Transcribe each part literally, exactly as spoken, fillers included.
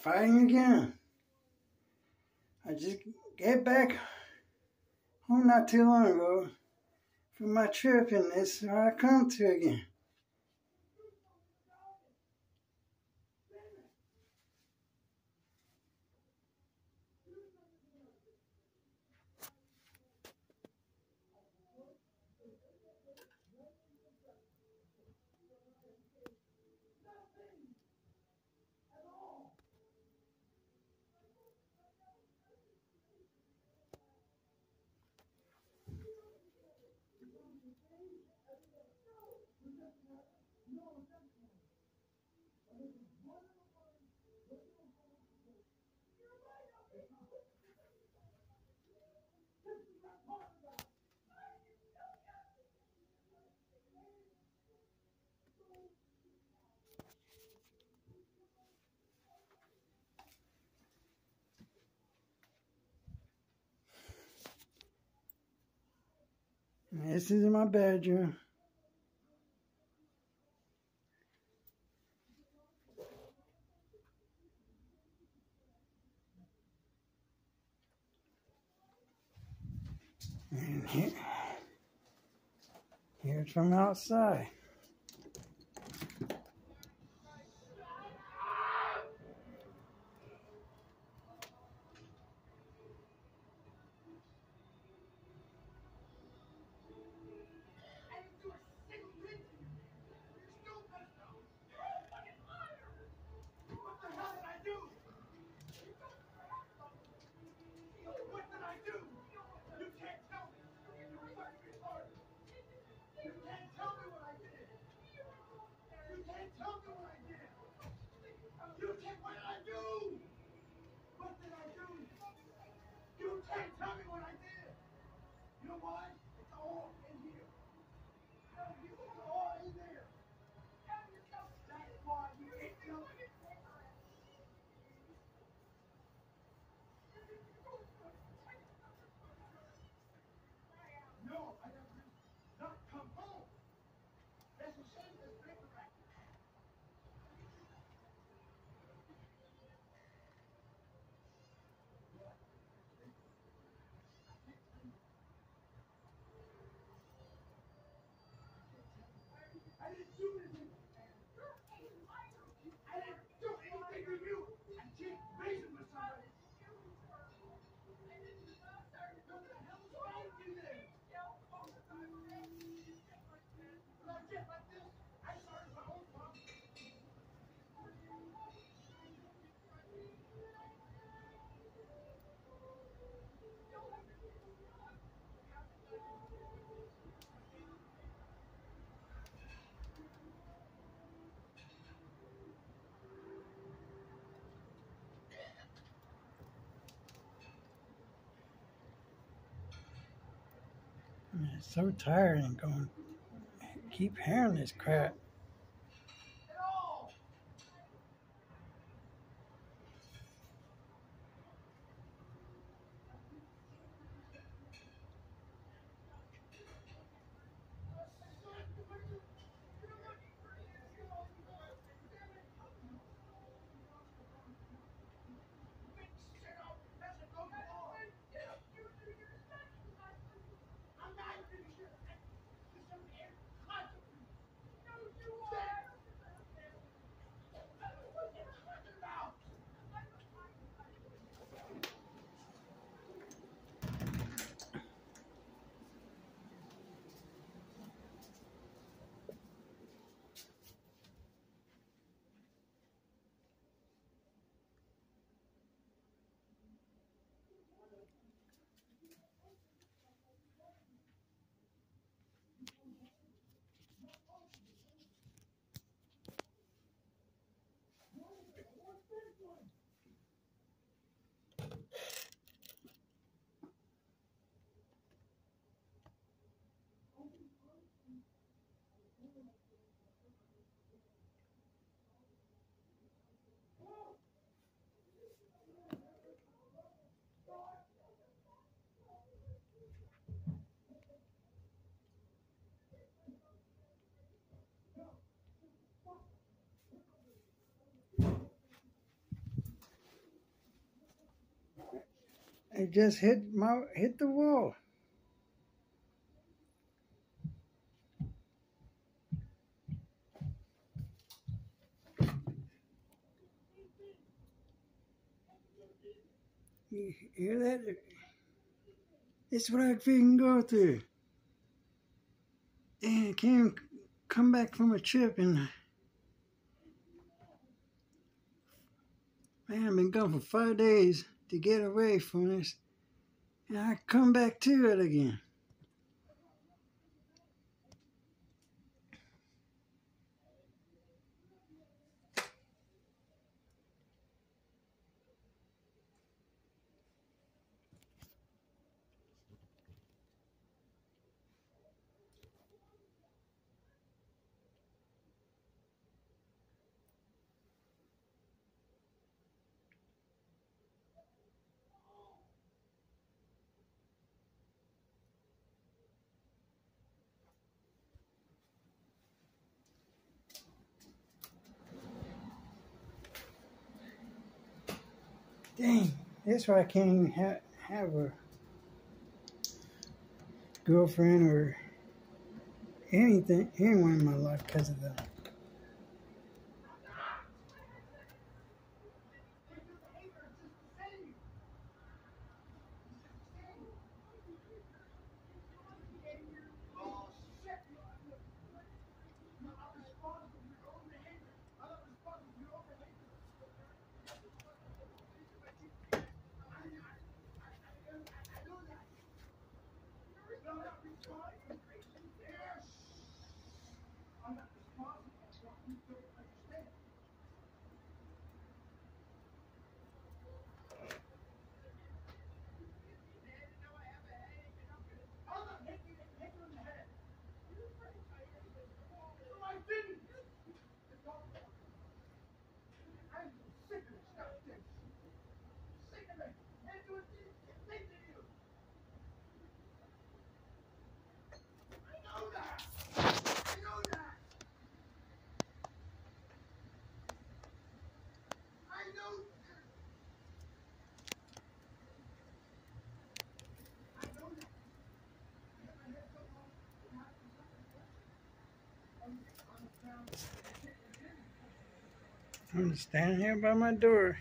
fighting again. I just get back home not too long ago from my trip, and it's what I come to again. This is my bedroom. And here, here's from outside. I'm so tired and going, keep hearing this crap. it just hit my hit the wall. You hear that? It's what I freaking go through. And I can't come back from a trip, and man, I've been gone for five days to get away from this, and I come back to it again. Dang, that's why I can't even ha have a girlfriend or anything, anyone in my life because of that. I'm standing here by my door.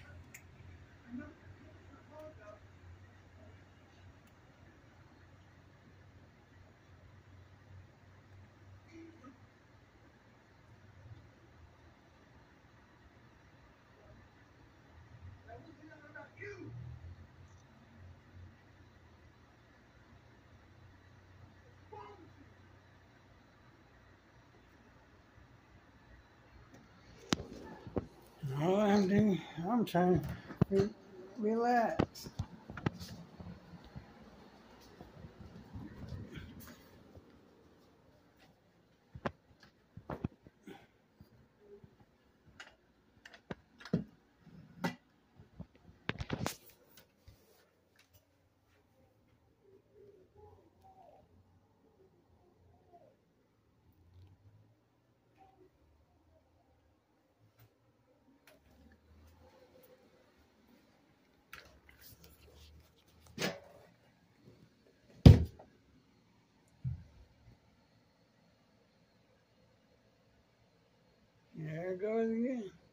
All I'm doing, I'm trying to re relax. There it goes again.